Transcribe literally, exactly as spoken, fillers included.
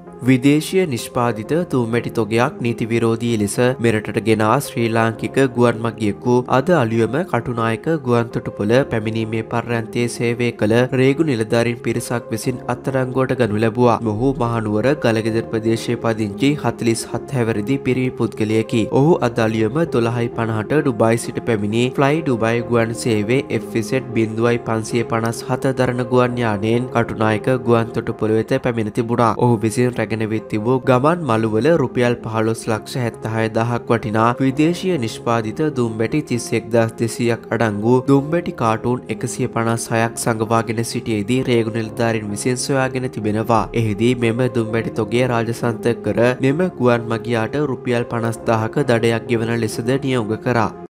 විදේශීය නිෂ්පාදිත තුම්මැටි තොගයක් නීති විරෝධී ලෙස මෙරටට ගෙනා ශ්‍රී ලාංකික ගුවන් මගියෙකු අද අලුයම කටුනායක ගුවන්තොටුපොළ පැමිණීමේ පර්යන්තයේ සේවය කළ රේගු නිලධාරීන් පිරිසක් විසින් අත්අඩංගුවට ගනු ලැබුවා. මොහු මහනුවර ගලගෙදර ප්‍රදේශයේ පදිංචි හතළිස් හත් හැවිරිදි පිරිමි පුද්ගලයෙකි. ඔහු අද අලුයම දොළහයි පනහට ඩුබායි සිට පැමිණි ෆ්ලයි ඩුබායි ගුවන් සේවයේ එෆ් ඉසෙඩ් පන්සිය පනස් හත දරන ගුවන් යානයෙන් කටුනායක ගුවන්තොටුපොළ වෙත පැමිණ තිබුණා. ඔහු විසින් ගෙනවිත් තිබූ ගමන් මළුවල රුපියල් පහළොස් ලක්ෂ හැත්තෑ දහසක් වටිනා විදේශීය නිෂ්පාදිත දුම්බැටි තිස් එක්දහස් දෙසීයක් අඩංගු දුම්බැටි කාටූන් එකසිය පනස් හයක් සංගවාගෙන සිටියේදී රේගු නිලධාරීන් විසින් සොයාගෙන තිබෙනවා. එහිදී මෙම දුම්බැටි තොගය රාජසන්තක කර මෙම ගුවන් මගියාට රුපියල් පනස් දාහක දඩයක් ගෙවන ලෙසද නියෝග කරා.